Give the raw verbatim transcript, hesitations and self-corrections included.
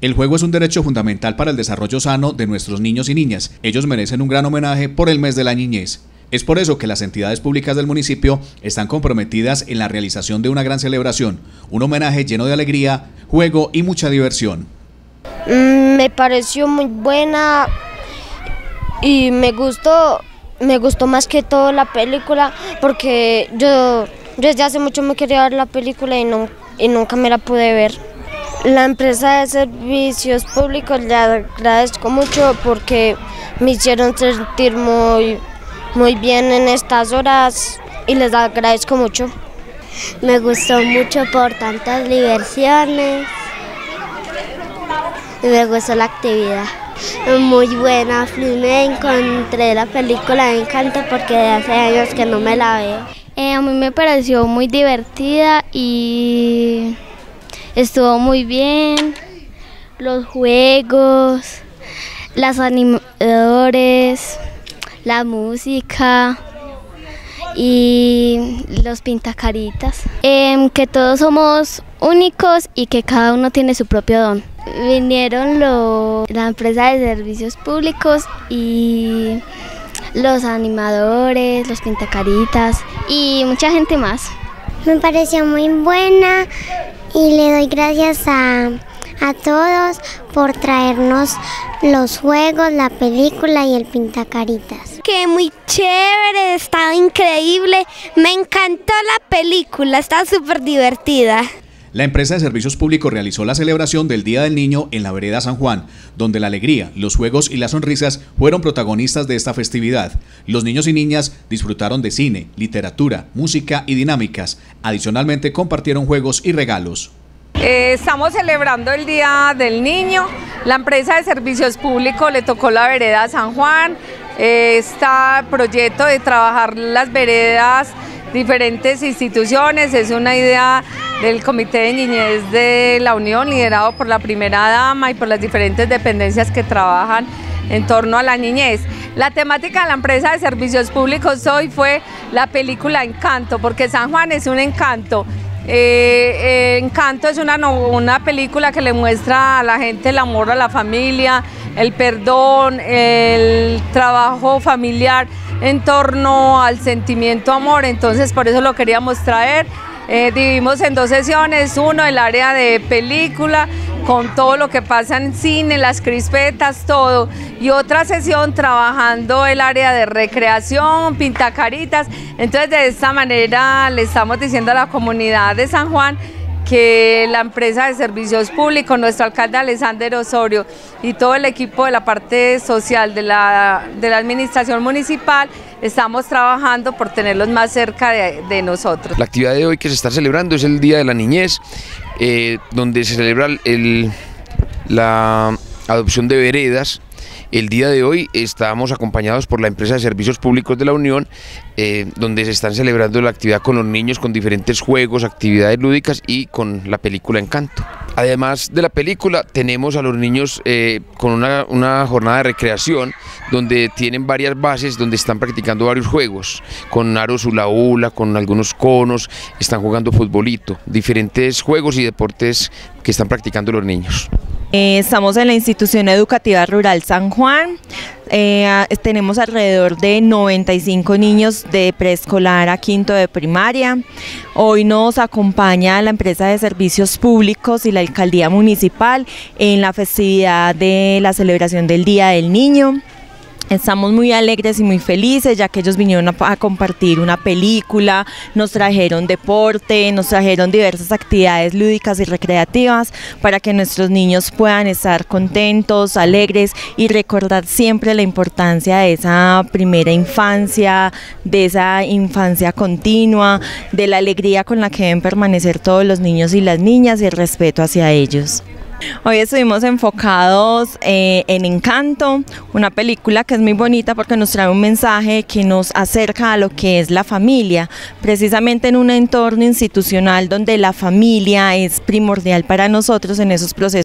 El juego es un derecho fundamental para el desarrollo sano de nuestros niños y niñas. Ellos merecen un gran homenaje por el mes de la niñez. Es por eso que las entidades públicas del municipio están comprometidas en la realización de una gran celebración, un homenaje lleno de alegría, juego y mucha diversión. Mm, me pareció muy buena y me gustó, me gustó más que todo la película porque yo, yo desde hace mucho me quería ver la película y, no, y nunca me la pude ver. La empresa de servicios públicos le agradezco mucho porque me hicieron sentir muy, muy bien en estas horas y les agradezco mucho. Me gustó mucho por tantas diversiones y me gustó la actividad. Muy buena, me encontré la película de Encanto porque hace años que no me la veo. Eh, a mí me pareció muy divertida y estuvo muy bien, los juegos, los animadores, la música y los pintacaritas. Eh, que todos somos únicos y que cada uno tiene su propio don. Vinieron lo, la empresa de servicios públicos y los animadores, los pintacaritas y mucha gente más. Me pareció muy buena y le doy gracias a, a todos por traernos los juegos, la película y el pintacaritas. Que muy chévere, estaba increíble, me encantó la película, estaba súper divertida. La empresa de servicios públicos realizó la celebración del Día del Niño en la vereda San Juan, donde la alegría, los juegos y las sonrisas fueron protagonistas de esta festividad. Los niños y niñas disfrutaron de cine, literatura, música y dinámicas. Adicionalmente compartieron juegos y regalos. Eh, estamos celebrando el Día del Niño. La empresa de servicios públicos le tocó la vereda San Juan. Eh, este proyecto de trabajar las veredas, diferentes instituciones, es una idea del Comité de Niñez de la Unión, liderado por la primera dama y por las diferentes dependencias que trabajan en torno a la niñez. La temática de la empresa de servicios públicos hoy fue la película Encanto, porque San Juan es un encanto. Eh, eh, Encanto es una, una película que le muestra a la gente el amor a la familia, el perdón, el trabajo familiar en torno al sentimiento amor, entonces por eso lo queríamos traer. Eh, dividimos en dos sesiones, uno el área de película, con todo lo que pasa en cine, las crispetas, todo, y otra sesión trabajando el área de recreación, pintacaritas. Entonces de esta manera le estamos diciendo a la comunidad de San Juan que la empresa de servicios públicos, nuestro alcalde Alexander Osorio y todo el equipo de la parte social de la, de la administración municipal, estamos trabajando por tenerlos más cerca de, de nosotros. La actividad de hoy que se está celebrando es el Día de la Niñez, eh, donde se celebra el, la adopción de veredas. El día de hoy estamos acompañados por la empresa de servicios públicos de la Unión, eh, donde se están celebrando la actividad con los niños, con diferentes juegos, actividades lúdicas y con la película Encanto. Además de la película, tenemos a los niños eh, con una, una jornada de recreación, donde tienen varias bases, donde están practicando varios juegos, con aros hula hula, con algunos conos, están jugando futbolito, diferentes juegos y deportes que están practicando los niños. Eh, estamos en la institución educativa rural San Juan, eh, tenemos alrededor de noventa y cinco niños de preescolar a quinto de primaria. Hoy nos acompaña la empresa de servicios públicos y la alcaldía municipal en la festividad de la celebración del Día del Niño. Estamos muy alegres y muy felices ya que ellos vinieron a, a compartir una película, nos trajeron deporte, nos trajeron diversas actividades lúdicas y recreativas para que nuestros niños puedan estar contentos, alegres y recordar siempre la importancia de esa primera infancia, de esa infancia continua, de la alegría con la que deben permanecer todos los niños y las niñas y el respeto hacia ellos. Hoy estuvimos enfocados eh, en Encanto, una película que es muy bonita porque nos trae un mensaje que nos acerca a lo que es la familia, precisamente en un entorno institucional donde la familia es primordial para nosotros en esos procesos